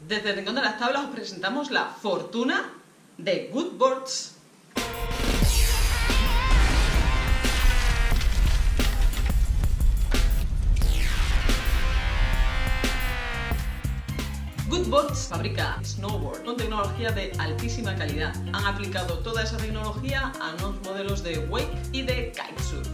Desde el Rincón de las Tablas os presentamos la fortuna de Goodboards. Goodboards fabrica snowboard con tecnología de altísima calidad. Han aplicado toda esa tecnología a nuevos modelos de wake y de kitesurf.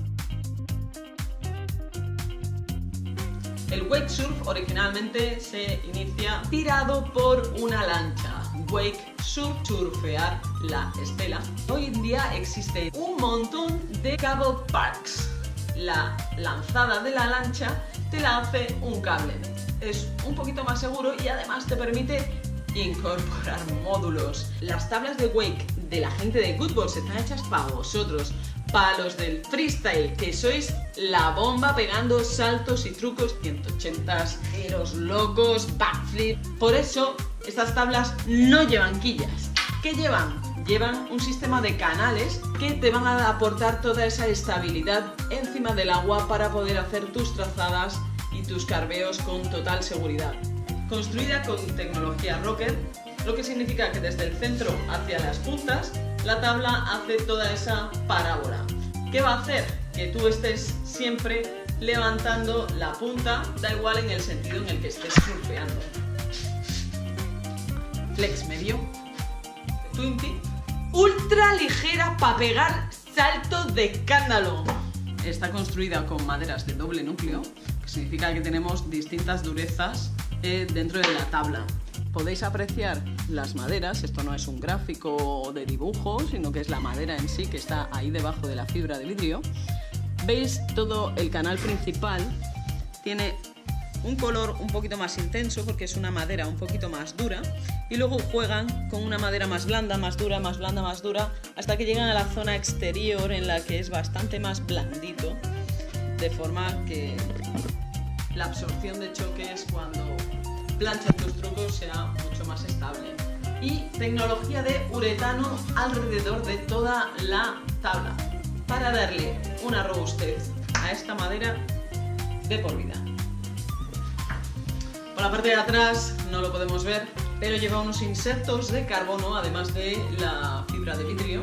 El wake surf originalmente se inicia tirado por una lancha. Wake surf, surfear la estela. Hoy en día existe un montón de cable parks. La lanzada de la lancha te la hace un cable. Es un poquito más seguro y además te permite incorporar módulos. Las tablas de wake de la gente de Goodboards están hechas para vosotros, para los del freestyle, que sois la bomba pegando saltos y trucos, 180, giros locos, backflip. Por eso estas tablas no llevan quillas. ¿Qué llevan? Llevan un sistema de canales que te van a aportar toda esa estabilidad encima del agua para poder hacer tus trazadas y tus carveos con total seguridad. Construida con tecnología Rocket, lo que significa que desde el centro hacia las puntas la tabla hace toda esa parábola. ¿Qué va a hacer? Que tú estés siempre levantando la punta, da igual en el sentido en el que estés surfeando. Flex medio, twin tip, ultra ligera para pegar saltos de escándalo. Está construida con maderas de doble núcleo, que significa que tenemos distintas durezas dentro de la tabla. Podéis apreciar las maderas, esto no es un gráfico de dibujo, sino que es la madera en sí que está ahí debajo de la fibra de vidrio. Veis todo el canal principal, tiene un color un poquito más intenso porque es una madera un poquito más dura y luego juegan con una madera más blanda, más dura, más blanda, más dura, hasta que llegan a la zona exterior en la que es bastante más blandito, de forma que la absorción de choques cuando planchan tus trucos sea mucho más estable. Y tecnología de uretano alrededor de toda la tabla para darle una robustez a esta madera de por vida. Por la parte de atrás no lo podemos ver, pero lleva unos insertos de carbono además de la fibra de vidrio.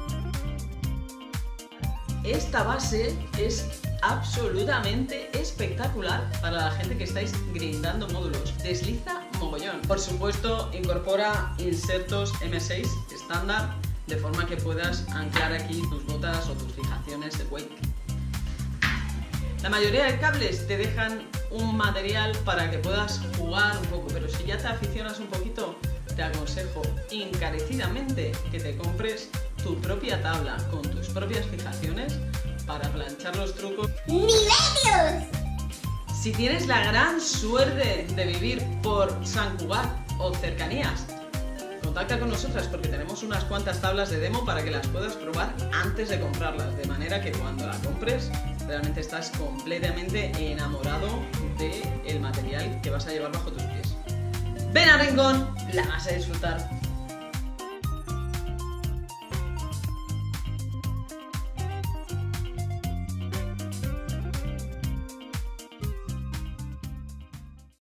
Esta base es absolutamente espectacular para la gente que estáis grindando módulos. Desliza mogollón. Por supuesto, incorpora insertos M6 estándar, de forma que puedas anclar aquí tus botas o tus fijaciones de wake. La mayoría de cables te dejan un material para que puedas jugar un poco, pero si ya te aficionas un poquito, te aconsejo encarecidamente que te compres tu propia tabla con tus propias fijaciones para planchar los trucos. ¡Milenios! Si tienes la gran suerte de vivir por San Cugat o cercanías, contacta con nosotras porque tenemos unas cuantas tablas de demo para que las puedas probar antes de comprarlas, de manera que cuando la compres realmente estás completamente enamorado del material que vas a llevar bajo tus pies. Ven a Rincón, la vas a disfrutar.